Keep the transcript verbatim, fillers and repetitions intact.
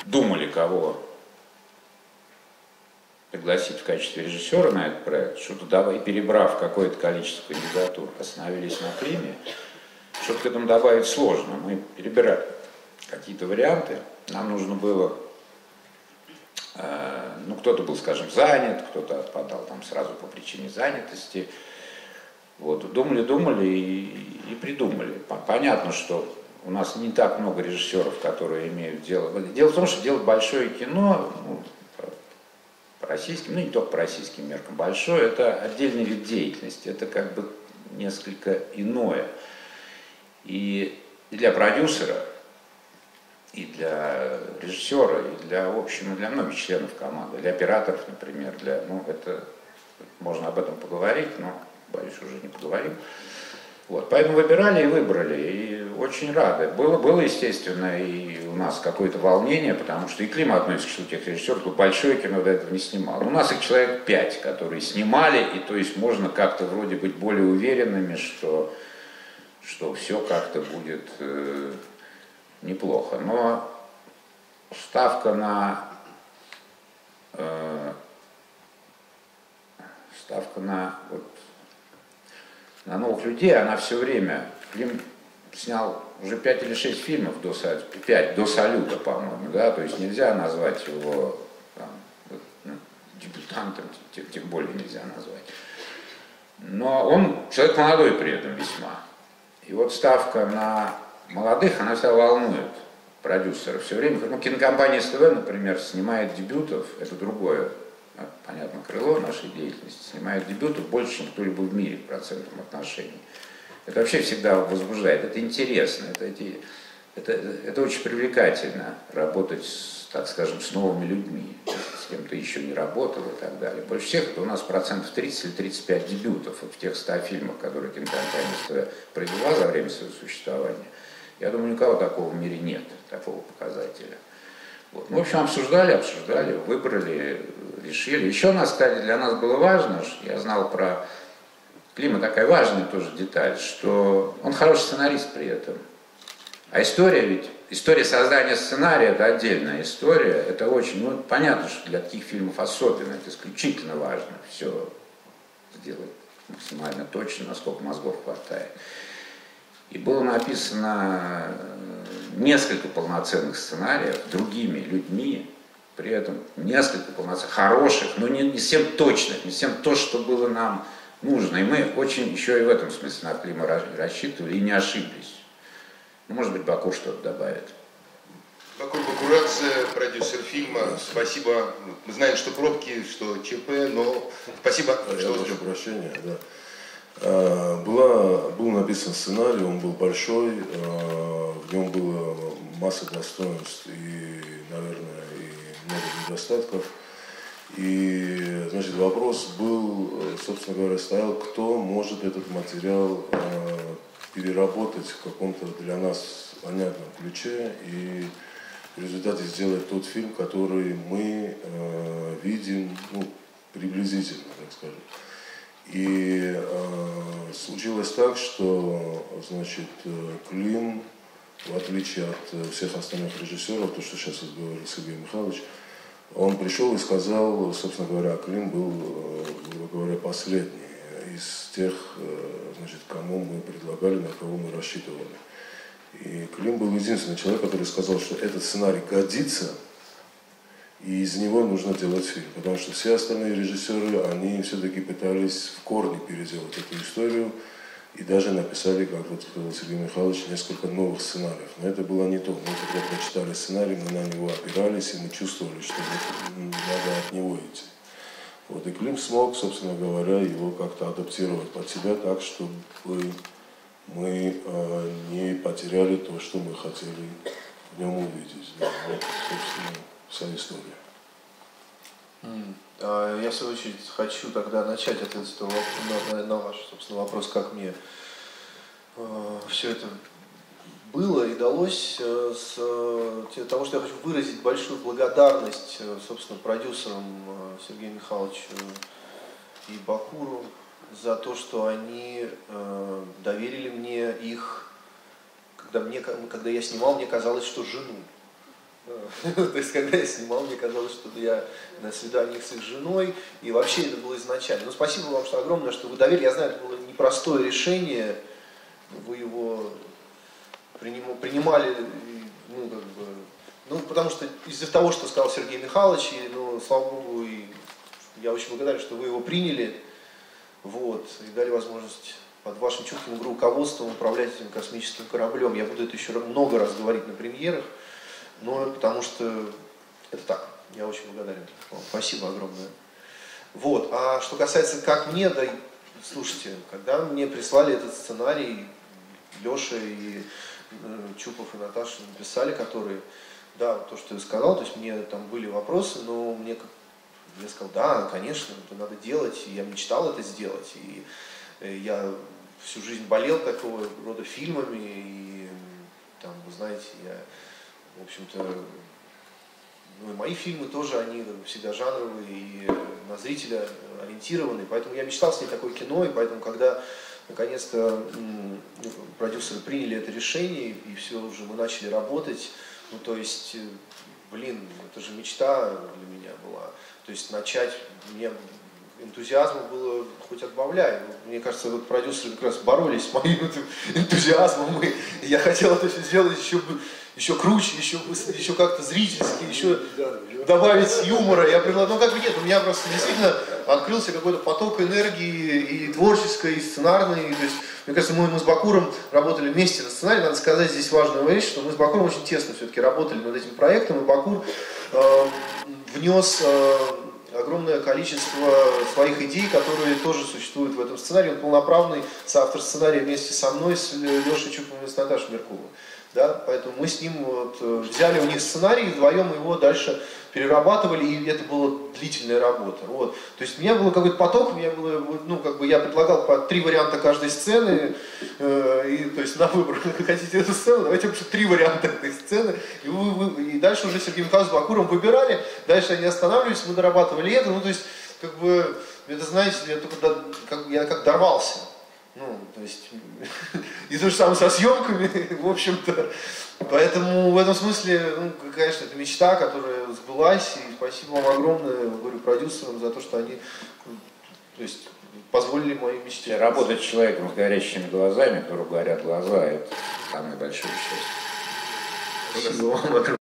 думали, кого пригласить в качестве режиссера на этот проект, что-то давай, перебрав какое-то количество кандидатур, остановились на Климе. Что-то к этому добавить сложно. Мы перебирали какие-то варианты. Нам нужно было, э, ну, кто-то был, скажем, занят, кто-то отпадал там сразу по причине занятости. Вот, думали, думали и, и придумали. Понятно, что у нас не так много режиссеров, которые имеют дело. Дело в том, что делать большое кино, ну, по российским, ну не только по российским меркам, большое, это отдельный вид деятельности, это как бы несколько иное. И, и для продюсера, и для режиссера, и для, в общем, и для многих членов команды, для операторов, например, для, ну, это, можно об этом поговорить, но, боюсь, уже не поговорим. Вот, поэтому выбирали и выбрали, и очень рады. Было, было, естественно, и у нас какое-то волнение, потому что и Клим относится к числу тех режиссеров, кто большое кино до этого не снимал. У нас их человек пять, которые снимали, и то есть можно как-то вроде быть более уверенными, что, что все как-то будет э, неплохо. Но ставка на, э, ставка на вот, на новых людей, она все время. Клим снял уже пять или шесть фильмов до, пять, до «Салюта», по-моему, да, то есть нельзя назвать его там, ну, дебютантом, тем, тем более нельзя назвать. Но он человек молодой при этом весьма. И вот ставка на молодых, она всегда волнует продюсеров все время. Ну, кинокомпания СТВ, например, снимает дебютов, это другое, понятно, крыло нашей деятельности, снимает дебютов больше, чем кто-либо в мире в процентном отношении. Это вообще всегда возбуждает, это интересно, это, это, это очень привлекательно работать, с, так скажем, с новыми людьми, с кем ты еще не работал и так далее. Больше всех это у нас процентов тридцать или тридцать пять дебютов вот в тех ста фильмах, которые кинокомпания СТВ провела за время своего существования. Я думаю, никого такого в мире нет, такого показателя. Вот. Ну, в общем, обсуждали, обсуждали, выбрали, решили. Еще у нас, кстати, для нас было важно, что я знал про Клима, такая важная тоже деталь, что он хороший сценарист при этом. А история ведь, история создания сценария, это отдельная история, это очень, ну, понятно, что для таких фильмов особенно, это исключительно важно все сделать максимально точно, насколько мозгов хватает. И было написано несколько полноценных сценариев другими людьми, при этом несколько полноценных, хороших, но не, не всем точных, не всем то, что было нам нужно. И мы очень еще и в этом смысле на Клима рассчитывали и не ошиблись. Ну, может быть, Баку что-то добавит. Баку Бакурадзе, продюсер фильма. Спасибо. Мы знаем, что пробки, что ЧП, но спасибо. Я что прошу прощения, да. Была, был написан сценарий, он был большой, в нем было масса достоинств и, наверное, и много недостатков. И, значит, вопрос был, собственно говоря, стоял, кто может этот материал переработать в каком-то для нас понятном ключе и в результате сделать тот фильм, который мы видим, ну, приблизительно, так скажем. И э, случилось так, что, значит, Клим, в отличие от всех остальных режиссеров, то, что сейчас говорил Сергей Михайлович, он пришел и сказал, собственно говоря, Клим был, грубо говоря, последний из тех, значит, кому мы предлагали, на кого мы рассчитывали. И Клим был единственный человек, который сказал, что этот сценарий годится, и из него нужно делать фильм, потому что все остальные режиссеры, они все-таки пытались в корне переделать эту историю и даже написали, как вот сказал Сергей Михайлович, несколько новых сценариев. Но это было не то. Мы когда прочитали сценарий, мы на него опирались, и мы чувствовали, что вот надо от него идти. Вот, и Клим смог, собственно говоря, его как-то адаптировать под себя так, чтобы мы э, не потеряли то, что мы хотели в нем увидеть. Да, вот, собственно, вся история. Mm. Я, в свою очередь, хочу тогда начать ответить на, на, на ваш, собственно, вопрос, как мне э, все это было и далось, э, с э, того, что я хочу выразить большую благодарность, э, собственно, продюсерам э, Сергею Михайловичу и Бакуру за то, что они э, доверили мне их, когда, мне, когда я снимал, мне казалось, что жену. То есть, когда я снимал, мне казалось, что я на свиданиях с их женой, и вообще это было изначально. Ну, спасибо вам, что огромное, что вы доверили. Я знаю, это было непростое решение, вы его принимали, ну, как бы, ну, потому что из-за того, что сказал Сергей Михайлович, и, ну, слава Богу, и я очень благодарен, что вы его приняли, вот, и дали возможность под вашим чутким руководством управлять этим космическим кораблем. Я буду это еще много раз говорить на премьерах, но потому что это так. Я очень благодарен вам. Спасибо огромное. Вот. А что касается как мне, да, слушайте, когда мне прислали этот сценарий, Леша и э, Чупов и Наташа написали, которые, да, то, что я сказал, то есть мне там были вопросы, но мне как я сказал, да, конечно, это надо делать, и я мечтал это сделать, и я всю жизнь болел такого рода фильмами, и там, вы знаете, я, в общем-то, ну и мои фильмы тоже, они всегда жанровые и на зрителя ориентированы, поэтому я мечтал снять такое кино, и поэтому, когда наконец-то продюсеры приняли это решение, и все уже мы начали работать, ну то есть, блин, это же мечта для меня была. То есть начать, мне энтузиазма было хоть отбавляй. Мне кажется, вот продюсеры как раз боролись с моим энтузиазмом, и я хотел это все сделать еще, еще круче, еще, еще как-то зрительски, еще добавить юмора. Я предлагал, ну как бы нет, у меня просто действительно открылся какой-то поток энергии и творческой, и сценарной. То есть, мне кажется, мы, мы с Бакуром работали вместе над сценарием. Надо сказать здесь важную вещь, что мы с Бакуром очень тесно все-таки работали над этим проектом, и Бакур э, внес э, огромное количество своих идей, которые тоже существуют в этом сценарии. Он полноправный соавтор сценария вместе со мной, с Лешей Чуповым и с Наташей Мерковой. Да? Поэтому мы с ним вот, взяли у них сценарий, и вдвоем его дальше перерабатывали, и это была длительная работа. Вот. То есть у меня был какой-то поток, у меня было, ну, как бы я предлагал по три варианта каждой сцены, э, и, то есть на выбор, хотите эту сцену, давайте вообще три варианта этой сцены, и, вы, вы, и дальше уже Сергей Михайлович с Бакуром выбирали, дальше они останавливались, мы дорабатывали это, ну, то есть, как бы, это, знаете, я, только, как, я как дорвался. Ну, то есть, и то же самое со съемками, в общем-то. Поэтому в этом смысле, ну, конечно, это мечта, которая сбылась, и спасибо вам огромное, говорю, продюсерам за то, что они, то есть, позволили моей мечте. Работать с человеком с горящими глазами, которому горят глаза, это самое большое счастье. Спасибо вам огромное.